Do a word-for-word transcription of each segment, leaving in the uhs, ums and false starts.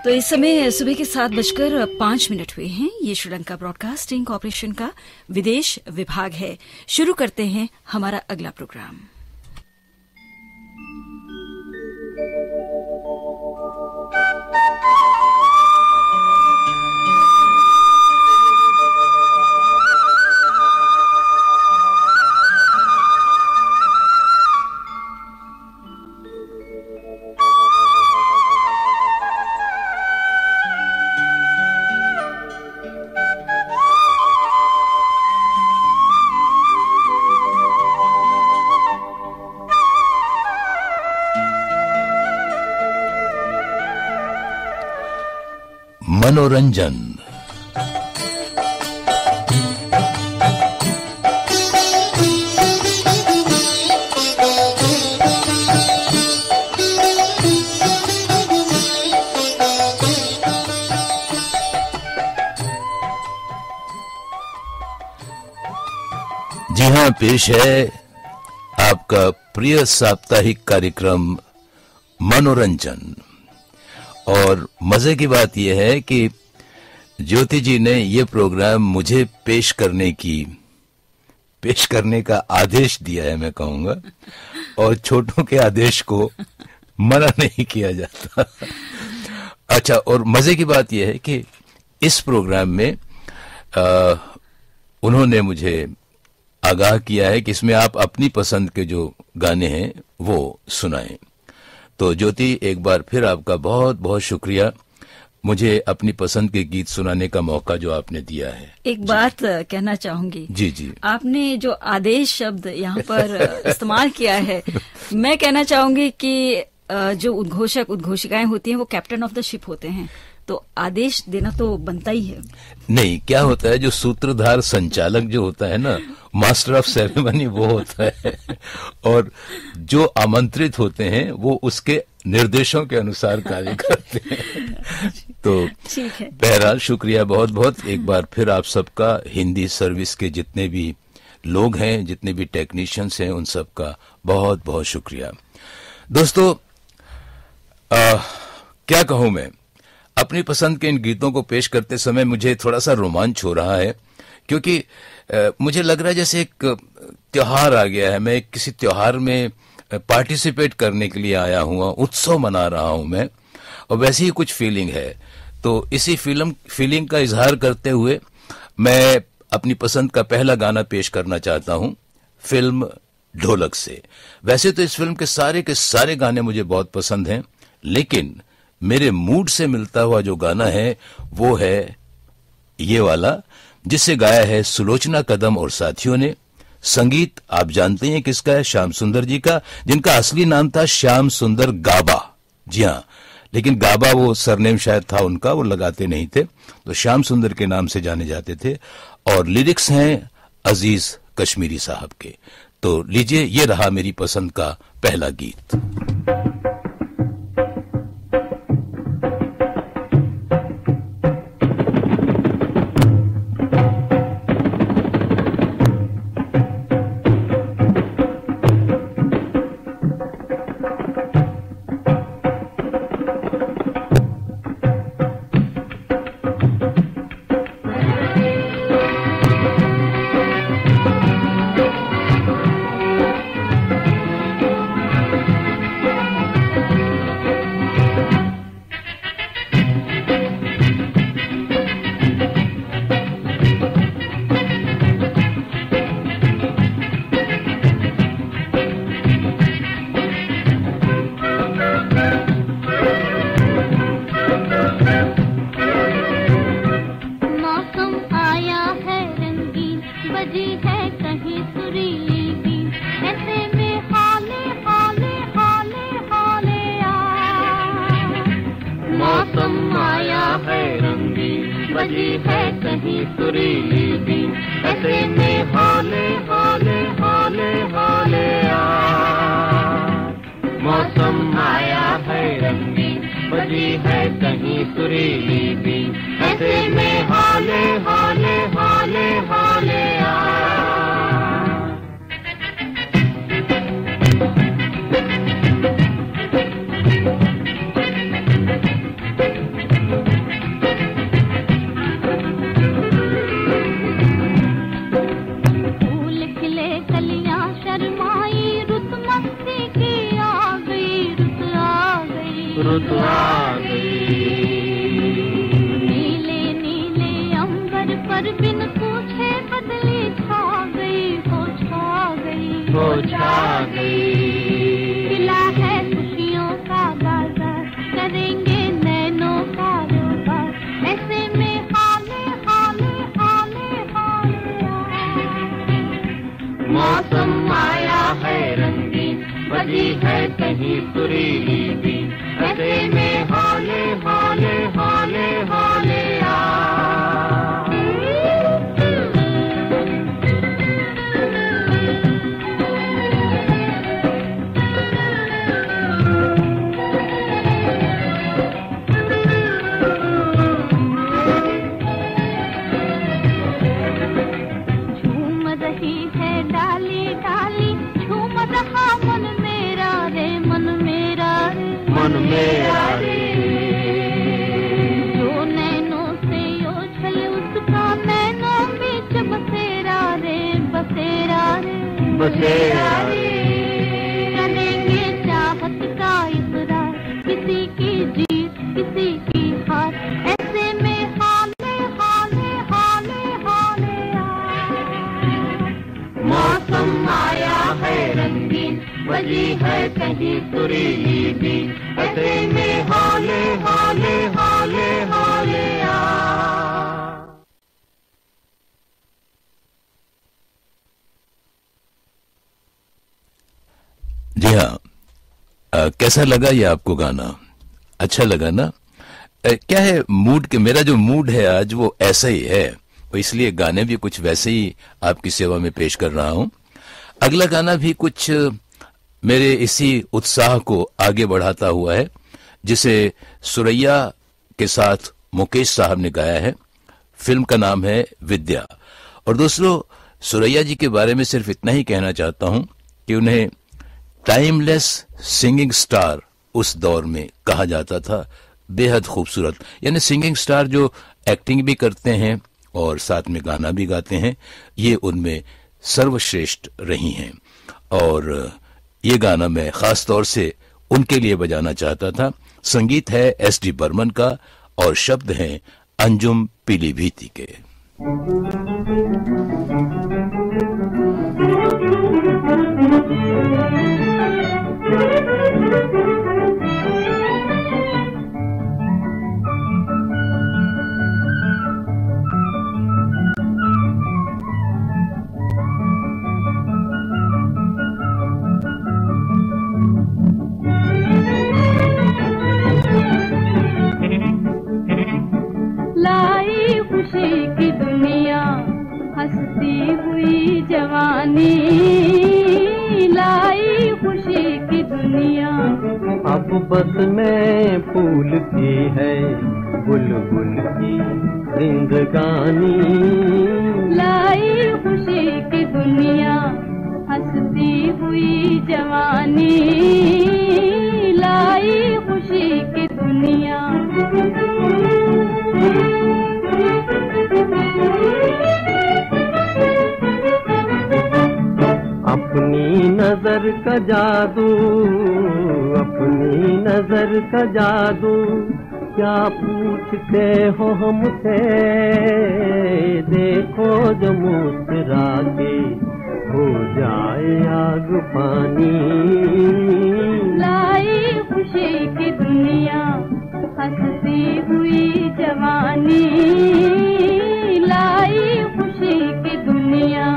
तो इस समय सुबह के सात बजकर पांच मिनट हुए हैं। ये श्रीलंका ब्रॉडकास्टिंग कॉर्पोरेशन का विदेश विभाग है। शुरू करते हैं हमारा अगला प्रोग्राम। मनोरंजन। जी हां, पेश है आपका प्रिय साप्ताहिक कार्यक्रम मनोरंजन। और मजे की बात यह है कि ज्योति जी ने ये प्रोग्राम मुझे पेश करने की पेश करने का आदेश दिया है, मैं कहूंगा, और छोटों के आदेश को मना नहीं किया जाता। अच्छा, और मजे की बात यह है कि इस प्रोग्राम में आ, उन्होंने मुझे आगाह किया है कि इसमें आप अपनी पसंद के जो गाने हैं वो सुनाएं। तो ज्योति, एक बार फिर आपका बहुत बहुत शुक्रिया मुझे अपनी पसंद के गीत सुनाने का मौका जो आपने दिया है। एक बात कहना चाहूंगी। जी जी। आपने जो आदेश शब्द यहाँ पर इस्तेमाल किया है, मैं कहना चाहूंगी कि जो उद्घोषक उद्घोषिकाएं होती हैं वो कैप्टन ऑफ द शिप होते हैं, तो आदेश देना तो बनता ही है। नहीं, क्या होता है, जो सूत्रधार संचालक जो होता है ना, मास्टर ऑफ सेरेमनी, वो होता है, और जो आमंत्रित होते हैं वो उसके निर्देशों के अनुसार कार्य करते हैं। तो ठीक है। बहरहाल शुक्रिया बहुत बहुत एक बार फिर आप सबका, हिंदी सर्विस के जितने भी लोग हैं, जितने भी टेक्नीशियंस हैं, उन सबका बहुत बहुत शुक्रिया। दोस्तों, आ, क्या कहूं मैं, अपनी पसंद के इन गीतों को पेश करते समय मुझे थोड़ा सा रोमांच हो रहा है, क्योंकि आ, मुझे लग रहा है जैसे एक त्योहार आ गया है। मैं किसी त्योहार में पार्टिसिपेट करने के लिए आया हुआ, उत्सव मना रहा हूं मैं, और वैसी ही कुछ फीलिंग है। तो इसी फिल्म फीलिंग का इजहार करते हुए मैं अपनी पसंद का पहला गाना पेश करना चाहता हूं, फिल्म ढोलक से। वैसे तो इस फिल्म के सारे के सारे गाने मुझे बहुत पसंद हैं, लेकिन मेरे मूड से मिलता हुआ जो गाना है वो है ये वाला, जिसे गाया है सुलोचना कदम और साथियों ने। संगीत आप जानते हैं किसका है, श्याम सुंदर जी का, जिनका असली नाम था श्याम सुंदर गाबा। जी हां, लेकिन गाबा वो सरनेम शायद था उनका, वो लगाते नहीं थे, तो श्याम सुंदर के नाम से जाने जाते थे। और लिरिक्स हैं अजीज कश्मीरी साहब के। तो लीजिए, ये रहा मेरी पसंद का पहला गीत। बजी है कहीं सुरीली भी, ऐसे में हाले हाले हाले हाले आ। मौसम आया है रंगीन, बजी है कहीं सुरीली भी, ऐसे में हाले हाले हाले हाले आ। गई। नीले नीले अंबर पर बिन पूछे बदली छा गई, हो छा गई, हो छा गई। खिला है खुशियों का बाजार, करेंगे नैनों का रोबार, ऐसे में हाले हाले हाले हाले। मौसम आया है रंगीन, बजी है कहीं सुरीली बीन, ऐसे में हाले हाले हाले हाले आ। झूम रही है डाली डाली, झूम रहा मन मेरा रे, मन मेरा रे, मन मेरा रे। जो नैनों से ओझल उसका नैनों बीच बसेरा रे, बसेरा रे, बसेरा रे। करेंगे चाहत का इकरार, किसी की जीत किसी की हार, ऐसे में हाले हाले हाले हाले आ। मौसम आया है रंगीन, बजी है कहीं सुरीली बीन, ऐसे में हाले हाले हाले हाले आ। जी हाँ, अ, कैसा लगा ये आपको गाना? अच्छा लगा ना? अ, क्या है मूड के, मेरा जो मूड है आज वो ऐसा ही है, तो इसलिए गाने भी कुछ वैसे ही आपकी सेवा में पेश कर रहा हूं। अगला गाना भी कुछ मेरे इसी उत्साह को आगे बढ़ाता हुआ है, जिसे सुरैया के साथ मुकेश साहब ने गाया है। फिल्म का नाम है विद्या। और दोस्तों, सुरैया जी के बारे में सिर्फ इतना ही कहना चाहता हूं कि उन्हें टाइमलेस सिंगिंग स्टार उस दौर में कहा जाता था। बेहद खूबसूरत, यानी सिंगिंग स्टार जो एक्टिंग भी करते हैं और साथ में गाना भी गाते हैं, ये उनमें सर्वश्रेष्ठ रही हैं। और ये गाना मैं खास तौर से उनके लिए बजाना चाहता था। संगीत है एस डी बर्मन का और शब्द हैं अंजुम पीलीभीती के। लाई खुशी की दुनिया, हंसती हुई जवानी, लाई खुशी की दुनिया। अब बस में फूल की है बुलबुल की जिंदगानी, लाई खुशी की दुनिया, हंसती हुई जवानी, लाई खुशी की दुनिया। अपनी नजर का जादू, अपनी नजर का जादू, क्या पूछते हो हमसे, देखो जो मुस्कुरा के हो जाए आग पानी। लाई खुशी की दुनिया, हंसती हुई जवानी, लाई खुशी की दुनिया।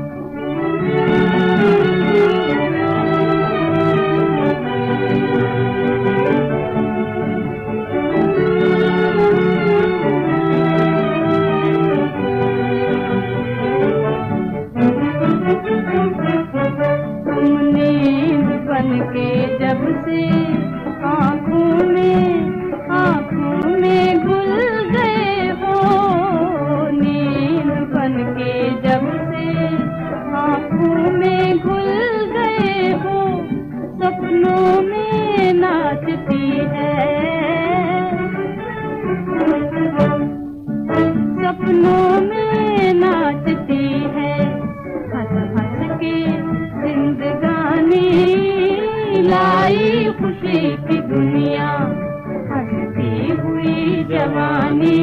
तुमने बन के जब से आँखों में आँखों में जवानी,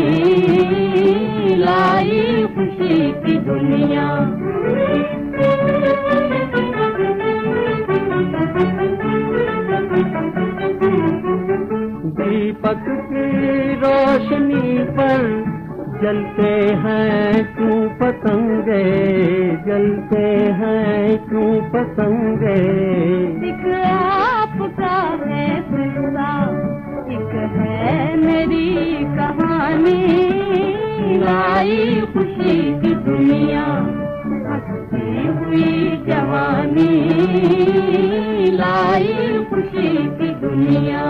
लाई खुशी की दुनिया। दीपक की रोशनी पर जलते हैं क्यों पतंगे, जलते हैं क्यों पतंगे। एक आपका है किस्सा, एक है मेरी कहानी, लाई खुशी की दुनिया, हंसती हुई जवानी, लाई खुशी की दुनिया।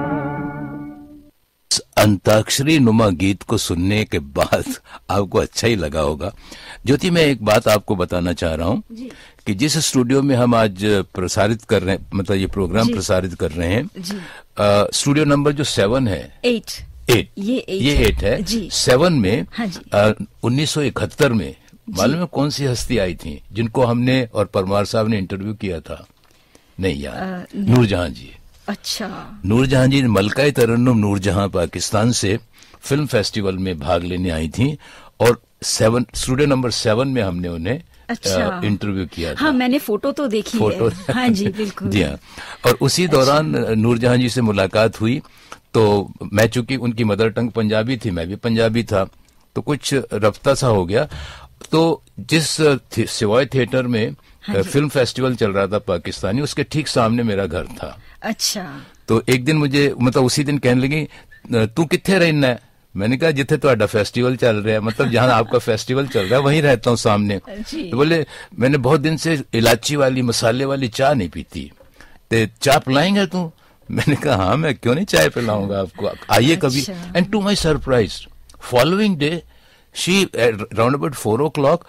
अंताक्षरी नुमा गीत को सुनने के बाद आपको अच्छा ही लगा होगा। ज्योति, मैं एक बात आपको बताना चाह रहा हूँ कि जिस स्टूडियो में हम आज प्रसारित कर रहे हैं, मतलब ये प्रोग्राम प्रसारित कर रहे हैं, आ, स्टूडियो नंबर जो सेवन है, एट एट ये एट ये एट है जी। सेवन में हाँ जी। उन्नीस सौ इकहत्तर में मालूम है कौन सी हस्ती आई थी जिनको हमने और परमार साहब ने इंटरव्यू किया था? नहीं यार, नूरजहां जी। अच्छा, नूरजहां जी, मलकाए तरन्नुम नूरजहां पाकिस्तान से फिल्म फेस्टिवल में भाग लेने आई थी और सेवन स्टूडियो नंबर सेवन में हमने उन्हें अच्छा। इंटरव्यू किया था। हाँ, मैंने फोटो तो देखी फोटो है। हाँ जी, बिल्कुल जी हाँ। और उसी दौरान नूरजहां जी से मुलाकात हुई तो मैं, चूंकि उनकी मदर टंग पंजाबी थी, मैं भी पंजाबी था, तो कुछ रफ्ता सा हो गया। तो जिस थे, सिवाय थिएटर में हाँ फिल्म फेस्टिवल चल रहा था पाकिस्तानी, उसके ठीक सामने मेरा घर था। अच्छा। तो एक दिन मुझे, मतलब उसी दिन कहने लगी, तू किथे रहना है? मैंने कहा जिथे ਤੁਹਾਡਾ फेस्टिवल चल रहा है, मतलब जहां आपका फेस्टिवल चल रहा है वहीं रहता हूँ सामने। तो बोले मैंने बहुत दिन से इलायची वाली मसाले वाली चाय नहीं पीती, ते चाय पिलाएंगे तू? मैंने कहा हाँ, मैं क्यों नहीं चाय पिलाऊंगा आपको, आइए कभी। And to my surprise following day she round about four o'clock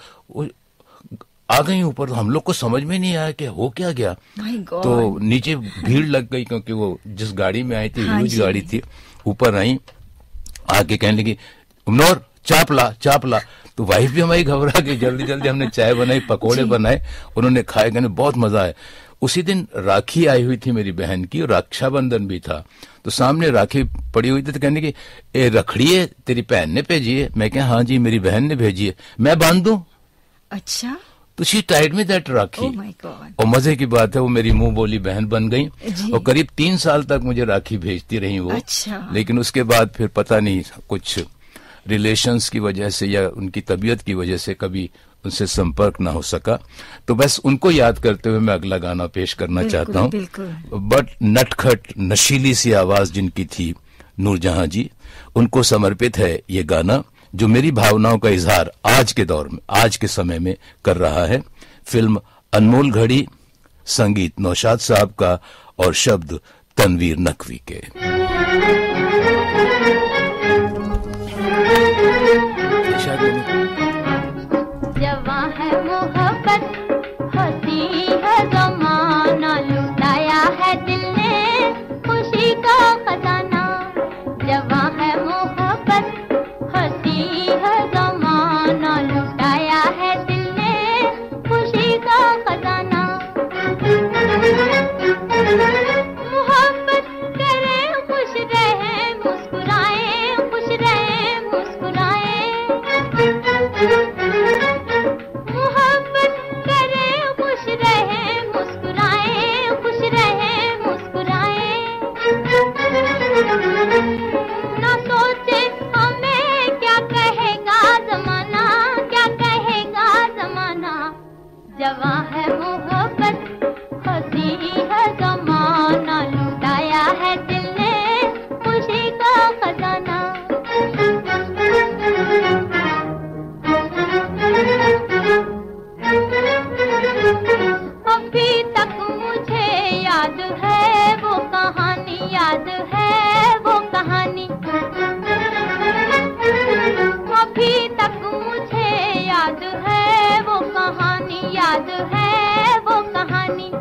आ गई ऊपर। तो हम लोग को समझ में नहीं आया कि हो क्या गया। तो नीचे भीड़ लग गई क्योंकि वो जिस गाड़ी में आई थी, हाँ ह्यूज गाड़ी थी। ऊपर आई, आके कहने लगी उमनौर चाय पिला, चाय पिला। तो वाइफ भी हमारी घबरा गई, जल्दी जल्दी हमने चाय बनाई, पकोड़े बनाए, उन्होंने खाए, कहने बहुत मजा आया। उसी दिन राखी आई हुई थी मेरी बहन की और रक्षाबंधन भी था, तो सामने राखी पड़ी हुई थी। तो कहने की ए रखड़ी है तेरी बहन ने भेजी है? मैं कहा हाँ जी, मेरी बहन ने भेजी है, मैं बांध दूं? अच्छा। तो she tied me that rakhi. oh my God। और मजे की बात है वो मेरी मुंह बोली बहन बन गई और करीब तीन साल तक मुझे राखी भेजती रही वो। अच्छा। लेकिन उसके बाद फिर पता नहीं कुछ रिलेशंस की वजह से या उनकी तबीयत की वजह से कभी उनसे संपर्क ना हो सका। तो बस उनको याद करते हुए मैं अगला गाना पेश करना चाहता हूँ। बट नटखट नशीली सी आवाज जिनकी थी नूरजहां जी, उनको समर्पित है ये गाना जो मेरी भावनाओं का इजहार आज के दौर में, आज के समय में कर रहा है। फिल्म अनमोल घड़ी, संगीत नौशाद साहब का और शब्द तनवीर नकवी के। जवां है मोहब्बत, हंसी है ज़माना, लुटाया है दिल ने खुशी का खजाना। जवां है मोहब्बत, हंसी है ज़माना, लुटाया है दिल ने खुशी का खजाना। मोहब्बत करें, खुश रहें, मुस्कुराएं, खुश रहें, मुस्कुराएं। मोहब्बत करें, खुश रहें, मुस्कुराएं, खुश रहें, मुस्कुराएं। ना सोचे हमें क्या कहेगा ज़माना, क्या कहेगा ज़माना। जवां है मोहब्बत, हंसी है ज़माना, लुटाया है दिल ने खुशी का खजाना। अभी तक मुझे याद है वो कहानी, याद है वो कहानी। अभी तक मुझे याद है वो कहानी, याद है वो कहानी।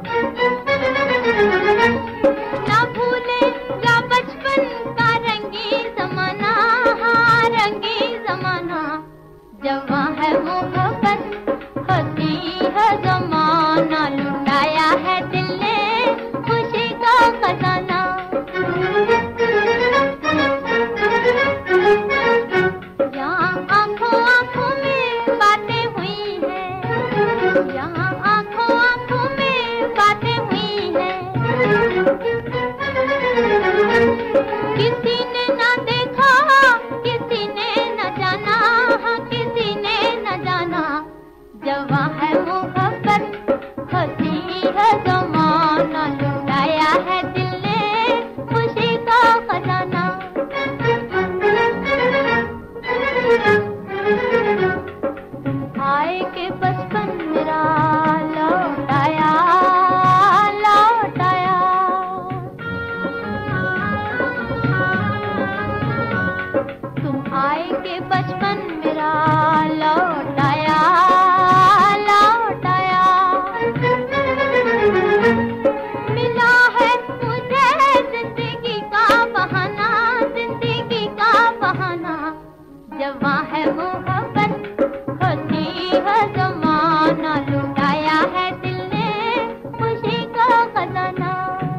ना भूलेगा बचपन का रंगी ज़माना, हाँ रंगी ज़माना। जवां है मोहब्बत, हंसी है ज़माना, लुटाया है दिल ने खुशी का खजाना। के बचपन मेरा लौट आया, लौट आया। मिला है मुझे जिंदगी का बहाना, जिंदगी का बहाना। जवां है मोहब्बत होती है जमाना, लुटाया है दिल ने खुशी का खजाना।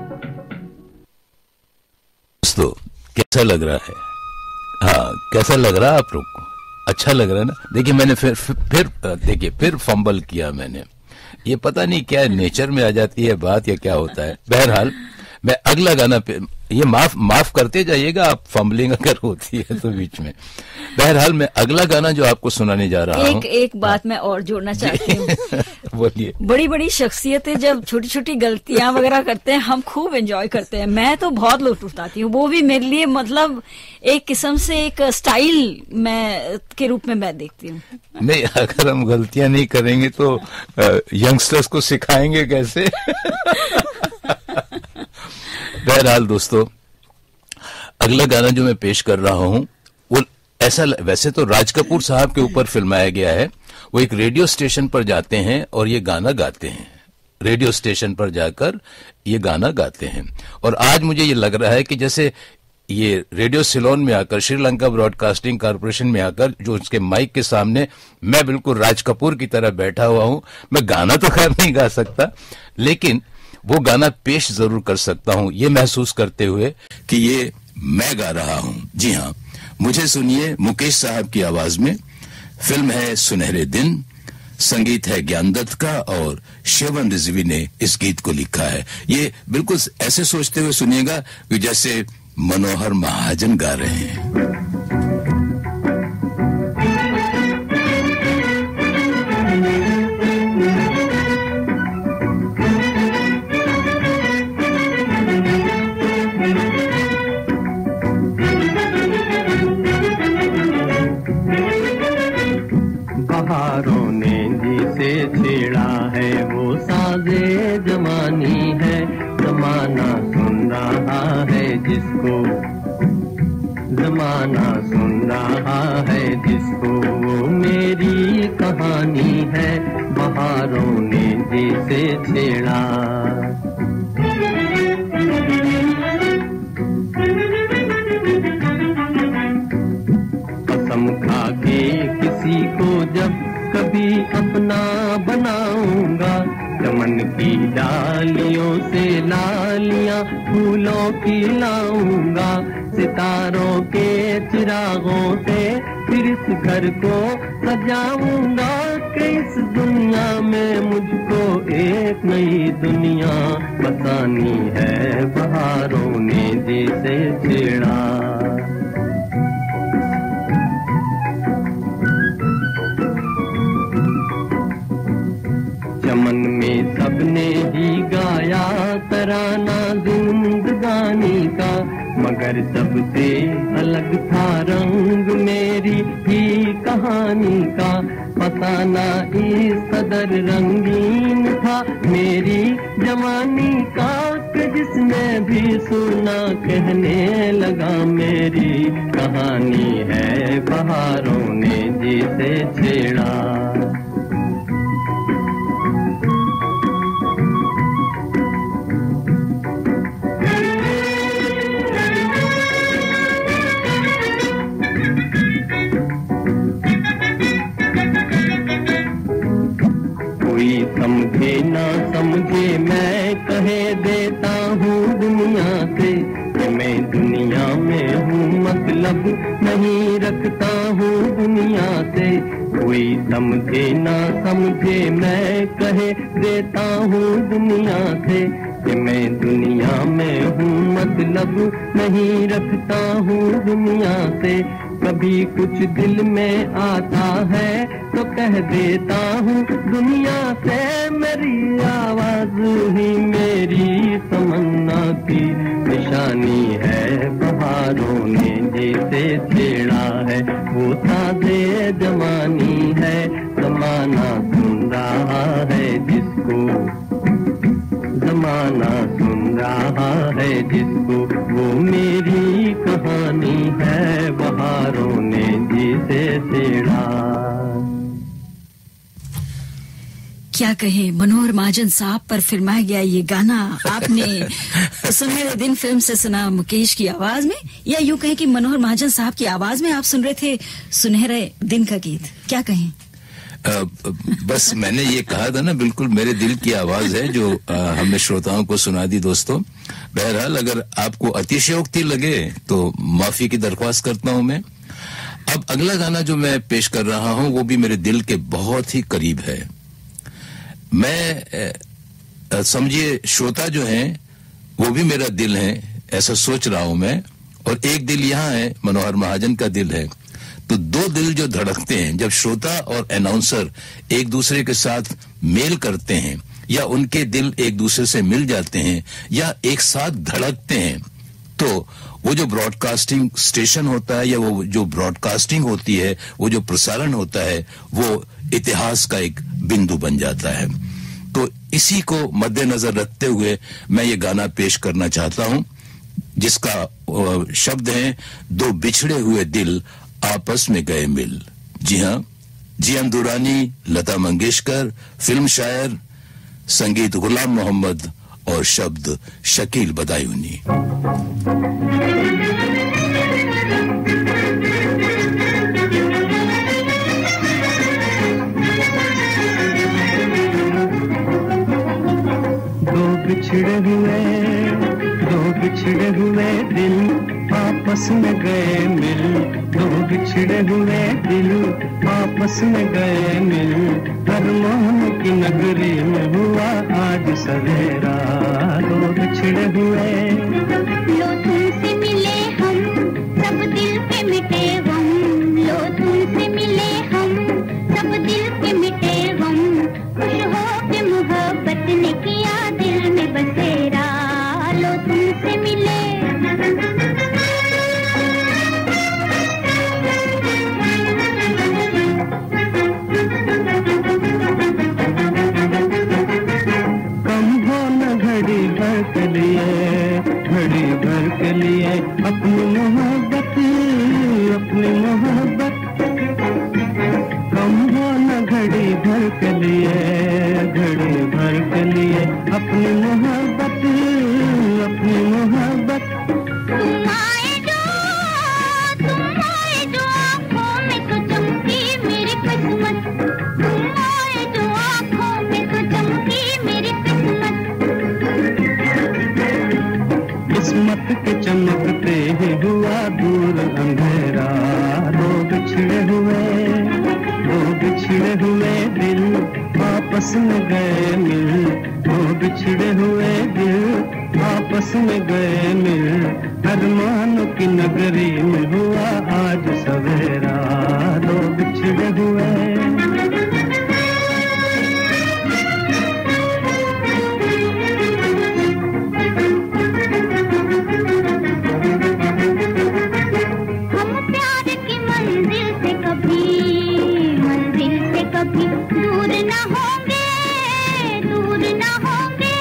दोस्तों कैसा लग रहा है? हाँ, कैसा लग रहा है आप लोग को? अच्छा लग रहा है ना? देखिए मैंने फिर फिर देखिए फिर फंबल किया मैंने। ये पता नहीं क्या नेचर में आ जाती है बात या क्या होता है। बहरहाल मैं अगला गाना पे ये माफ माफ करते जाइएगा आप, फंबलिंग अगर होती है तो बीच में। बहरहाल मैं अगला गाना जो आपको सुनाने जा रहा हूँ, एक एक बात मैं और जोड़ना चाहती हूँ। बोलिए। बड़ी बड़ी शख्सियतें जब छोटी छोटी गलतियां वगैरह करते हैं, हम खूब एंजॉय करते हैं। मैं तो बहुत लुत्फ उठाती हूँ, वो भी मेरे लिए मतलब एक किस्म से एक स्टाइल मैं के रूप में मैं देखती हूँ। नहीं, अगर हम गलतियां नहीं करेंगे तो यंगस्टर्स को सिखाएंगे कैसे? बहरहाल दोस्तों अगला गाना जो मैं पेश कर रहा हूं वो ऐसा, वैसे तो राज कपूर साहब के ऊपर फिल्माया गया है। वो एक रेडियो स्टेशन पर जाते हैं और ये गाना गाते हैं, रेडियो स्टेशन पर जाकर ये गाना गाते हैं। और आज मुझे ये लग रहा है कि जैसे ये रेडियो सिलोन में आकर, श्रीलंका ब्रॉडकास्टिंग कॉर्पोरेशन में आकर जो उसके माइक के सामने मैं बिल्कुल राज कपूर की तरह बैठा हुआ हूं। मैं गाना तो खैर नहीं गा सकता, लेकिन वो गाना पेश जरूर कर सकता हूं, ये महसूस करते हुए कि ये मैं गा रहा हूं। जी हां, मुझे सुनिए मुकेश साहब की आवाज में। फिल्म है सुनहरे दिन, संगीत है ज्ञान दत्त का और श्रवण रिजवी ने इस गीत को लिखा है। ये बिल्कुल ऐसे सोचते हुए सुनिएगा कि जैसे मनोहर महाजन गा रहे हैं। बहारों ने जिसे छेड़ा है वो साजे जवानी है, जमाना सुन रहा है जिसको, जमाना सुन रहा है जिसको, वो मेरी कहानी है, बहारों ने जिसे छेड़ा। कसम खा के किसी को जब कभी अपना बनाऊंगा, चमन की डालियों से लालियां फूलों की लाऊंगा, सितारों के चिरागों से फिर इस घर को सजाऊंगा, कि इस दुनिया में मुझको एक नई दुनिया बसानी है, बहारों ने जिसे छेड़ा। चमन में सबने ही गाया तराना जिंदगानी का, मगर सबसे अलग था रंग मेरी ही कहानी का, फसाना इस कदर रंगीन था मेरी जवानी का, कि जिसने भी सुना कहने लगा मेरी कहानी है, बहारों ने जिसे छेड़ा। समझे ना समझे मैं कहे देता हूँ दुनिया से, कि मैं दुनिया में हूँ मतलब नहीं रखता हूँ दुनिया से। कोई समझे ना समझे मैं कहे देता हूँ दुनिया से, कि मैं दुनिया में हूँ मतलब नहीं रखता हूँ दुनिया से। कभी कुछ दिल में आता है तो कह देता हूँ दुनिया से, मेरी आवाज ही मेरी तमन्ना की निशानी है, बहारों ने जिसे छेड़ा है, वो ताज़े जवानी है, जमाना सुन रहा है जिसको, जमाना सुन रहा है जिसको, वो मेरी कहानी है, बहारों ने जिसे से तेड़ा। क्या कहे, मनोहर महाजन साहब पर फिल्माया गया ये गाना आपने सुनहरे दिन फिल्म से सुना मुकेश की आवाज में, या यूं कहें कि मनोहर महाजन साहब की आवाज में आप सुन रहे थे सुनहरे दिन का गीत, क्या कहें? आ, बस मैंने ये कहा था ना, बिल्कुल मेरे दिल की आवाज है जो आ, हमने श्रोताओं को सुना दी। दोस्तों, बहरहाल अगर आपको अतिशयोक्ति लगे तो माफी की दरख्वास्त करता हूं मैं। अब अगला गाना जो मैं पेश कर रहा हूं वो भी मेरे दिल के बहुत ही करीब है। मैं समझिए श्रोता जो हैं वो भी मेरा दिल है, ऐसा सोच रहा हूं मैं, और एक दिल यहाँ है, मनोहर महाजन का दिल है। तो दो दिल जो धड़कते हैं जब श्रोता और अनाउंसर एक दूसरे के साथ मेल करते हैं, या उनके दिल एक दूसरे से मिल जाते हैं, या एक साथ धड़कते हैं, तो वो जो ब्रॉडकास्टिंग स्टेशन होता है, या वो जो ब्रॉडकास्टिंग होती है, वो जो प्रसारण होता है, वो इतिहास का एक बिंदु बन जाता है। तो इसी को मद्देनजर रखते हुए मैं ये गाना पेश करना चाहता हूं, जिसका शब्द है दो बिछड़े हुए दिल आपस में गए मिल। जी हाँ, जियान दुरानी, लता मंगेशकर, फिल्म शायर, संगीत गुलाम मोहम्मद और शब्द शकील बदायूनी। दो बिछड़े हुए दो बिछड़े हुए दिल आपस में गए मिल, दो बिछड़े हुए दिल आपस में गए मिल, अरमान की नगरी में हुआ आज सवेरा। दो बिछड़े हुए लो तुमसे मिले हम, सब दिल के मिटे गम, लो तुमसे मिले हम, सब दिल के मिटे गम, खुश हो के मोहब्बत ने किया दिल में बसेरा। लो तुमसे मिले के लिए, घड़ी भर के लिए अपनी मोहब्बत, अपनी मोहब्बत कम हो न घड़ी भर के लिए, घड़ी भर के लिए अपनी मोहब्बत, अपनी मोहब्बत। तुम आए जो, तुम आए जो आँखों में तो चमकी मेरी किस्मत, तुम आए जो आँखों में तो चमकी मेरी किस्मत, किस्मत के चमकते ही हुआ दूर अंधेरा। दो बिछड़े हुए दो बिछड़े हुए दिल आपस में गए मिल, दो बिछड़े हुए दिल आपस में गए मिल, अरमानों की नगरी में हुआ आज सवेरा। दो बिछड़े हुए कभी दूर न होंगे, दूर न होंगे,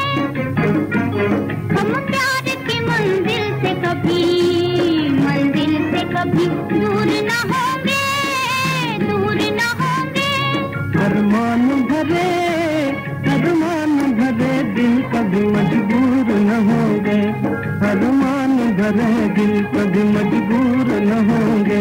हम प्यार की मंजिल से कभी, मंजिल से कभी दूर न होंगे, दूर न होंगे। अरमान भरे अरमान भरे दिल कभी मजबूर न होंगे, अरमान भरे दिल कभी मजबूर न होंगे।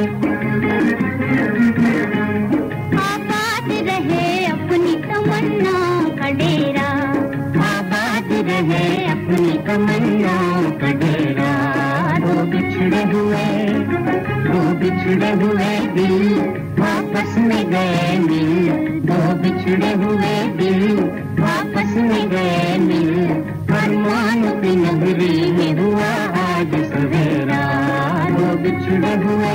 रहे अपनी तमन्ना का डेरा, आबाद रहे अपनी तमन्ना का डेरा। दो बिछड़े हुए दो बिछड़े हुए दिल आपस में गए मिल, दो बिछड़े हुए दिल आपस में गए मिल, अरमान की नगरी में हुआ आज सवेरा। दो बिछड़े हुए।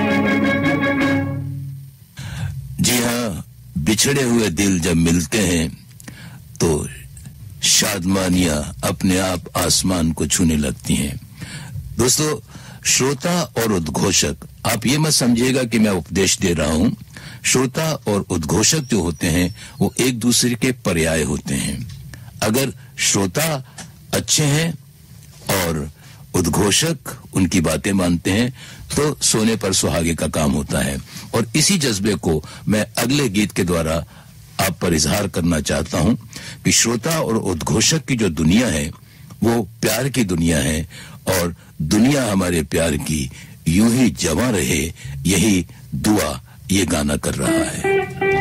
जी हाँ, बिछड़े हुए दिल जब मिलते हैं तो शादमानियां अपने आप आसमान को छूने लगती हैं। दोस्तों, श्रोता और उद्घोषक, आप ये मत समझिएगा कि मैं उपदेश दे रहा हूं। श्रोता और उद्घोषक जो होते हैं वो एक दूसरे के पर्याय होते हैं। अगर श्रोता अच्छे हैं और उद्घोषक उनकी बातें मानते हैं तो सोने पर सुहागे का काम होता है। और इसी जज्बे को मैं अगले गीत के द्वारा आप पर इजहार करना चाहता हूं कि श्रोता और उद्घोषक की जो दुनिया है वो प्यार की दुनिया है, और दुनिया हमारे प्यार की यूं ही जवां रहे, यही दुआ ये गाना कर रहा है।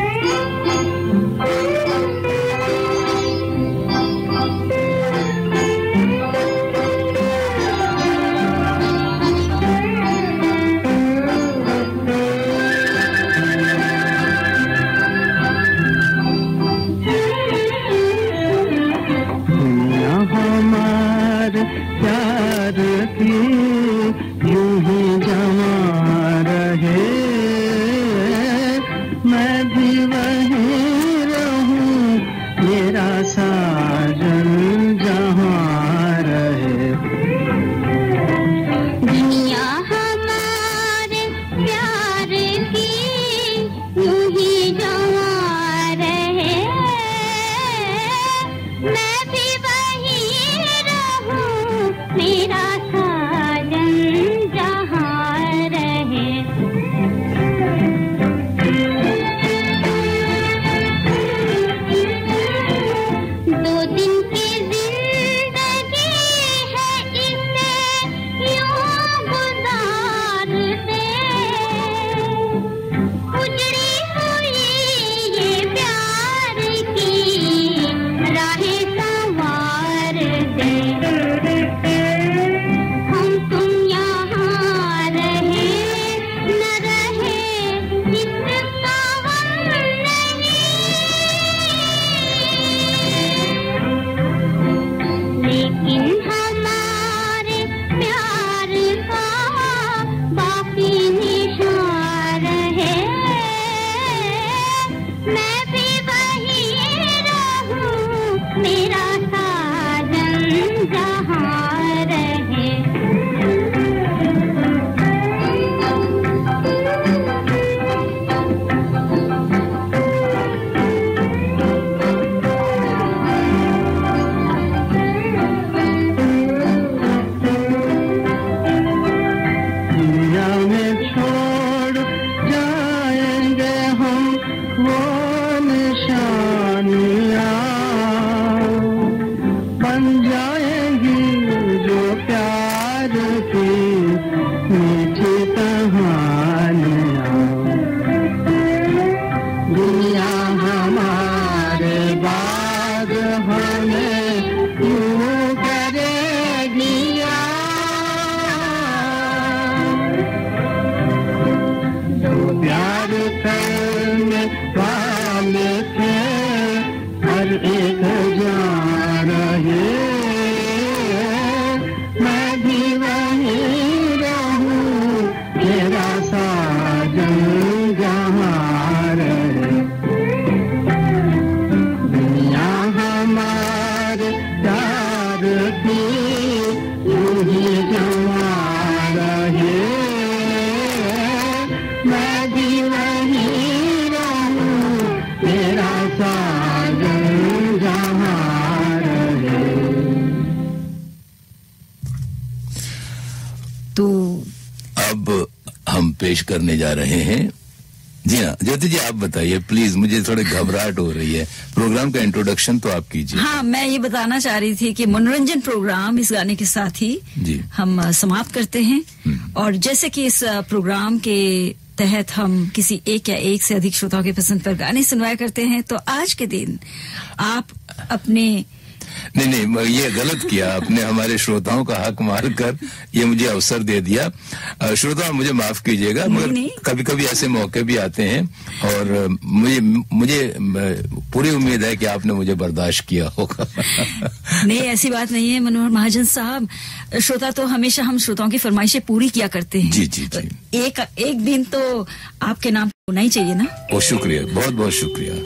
पेश करने जा रहे हैं। जी हाँ ज्योति जी, आप बताइए प्लीज, मुझे थोड़ी घबराहट हो रही है। प्रोग्राम का इंट्रोडक्शन तो आप कीजिए। हाँ, मैं ये बताना चाह रही थी कि मनोरंजन प्रोग्राम इस गाने के साथ ही जी हम समाप्त करते हैं। और जैसे कि इस प्रोग्राम के तहत हम किसी एक या एक से अधिक श्रोताओं की पसंद पर गाने सुनवाया करते हैं, तो आज के दिन आप अपने नहीं नहीं ये गलत किया आपने, हमारे श्रोताओं का हक मारकर ये मुझे अवसर दे दिया। श्रोता मुझे माफ कीजिएगा, मगर कभी कभी ऐसे मौके भी आते हैं और मुझे मुझे पूरी उम्मीद है कि आपने मुझे बर्दाश्त किया होगा। नहीं, ऐसी बात नहीं है मनोहर महाजन साहब। श्रोता तो हमेशा हम श्रोताओं की फरमाइशें पूरी किया करते हैं। जी जी जी। एक एक दिन तो आपके नाम होना ही चाहिए ना। बहुत शुक्रिया, बहुत बहुत शुक्रिया।